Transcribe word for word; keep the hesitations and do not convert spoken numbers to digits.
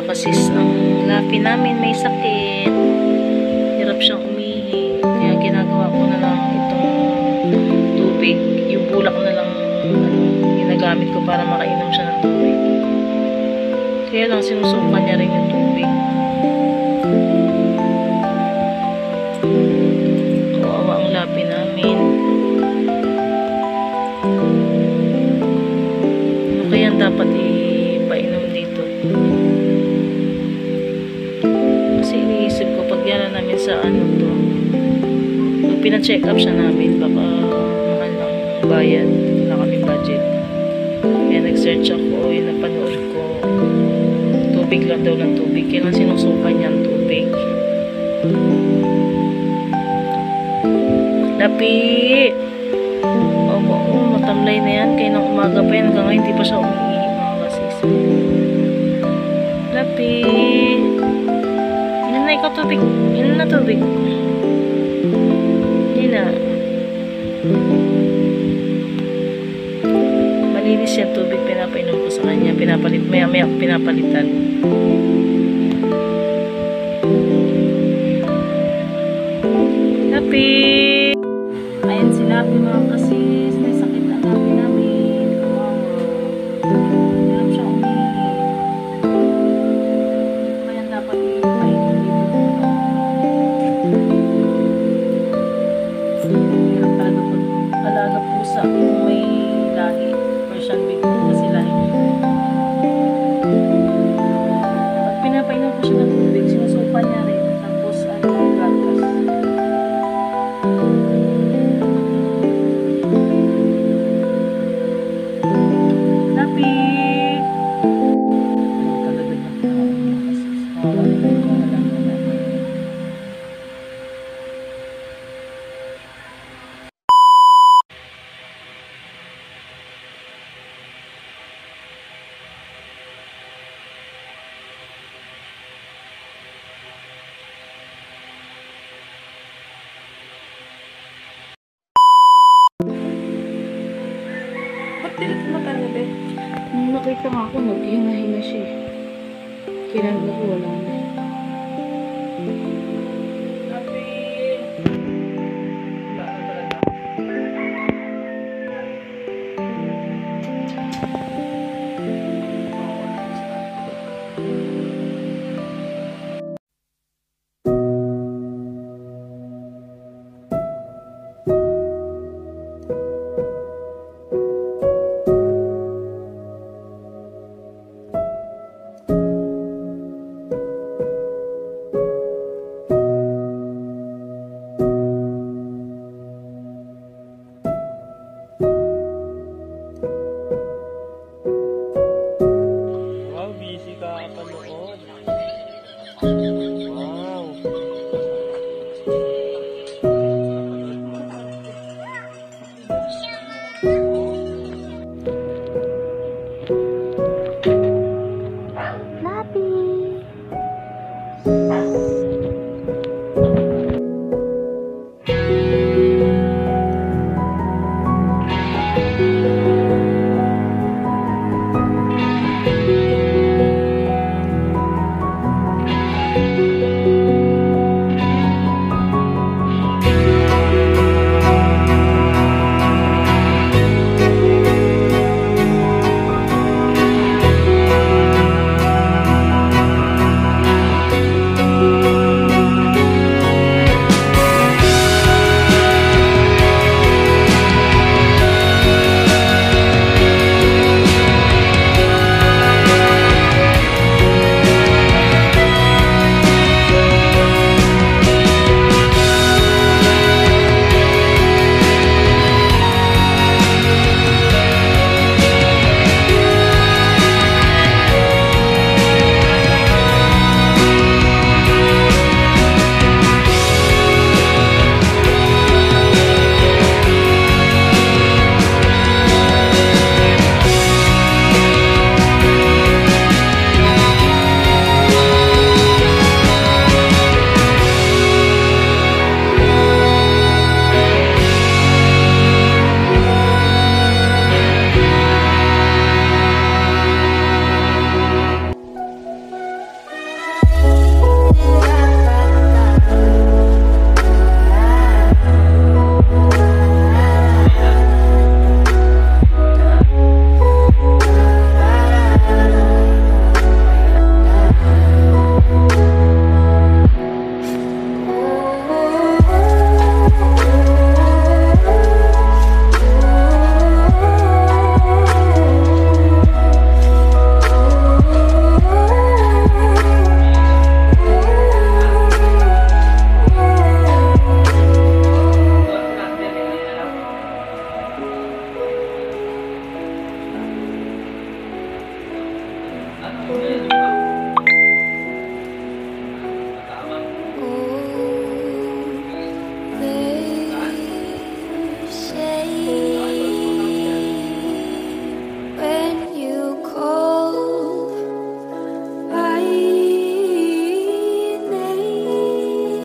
kasis, ang lapi namin may sakit. Hirap siyang umihi. Kaya ginagawa ko na lang itong tubig. Yung bulak na lang ano, ginagamit ko para makainom siya ng tubig. Kaya lang sinusukan niya rin yung tubig. Kawawa ang lapi namin. Ano kaya dapat ipainom dito? Kasi iniisip ko pag yan na namin sa ano to, pag pina-check up siya namin, baka mahal ng bayad, wala kaming budget. Kaya nag-search ako, yung napanood ko, tubig lang daw ng tubig. Kaya lang sinusukan niya ang tubig. Lapi! Oo, oo, matamlay na yan. Kaya nang umaga pa yan, hanggang ngayon hindi pa siya umiihi, mga kasis. Lapi! Ilan na ikaw tubig? Ilan na tubig? Hindi na. Malinis yan tubig, pinapainom ko sa kanya. Pinapalit, maya maya pinapalitan. Lapi! Ayan si Lapi, mga kasis. May sakit na Lapi namin. Hirap siya umihi. Kaya dapat i-painom dito. Hirap talaga pag alaga pusa kung may lahi. Persian big bone kasi lahi niya. Pag pinapainom ko siya ng tubig, sinusupan niya rin. Tapos ano, gatas. Lapi! Talaga na kasi kawawa na yung mga lang na namin. Ba't dilit mo talaga, be? Nung nakita nga ako, naghinga-hinga siya. Kinain ko, wala na.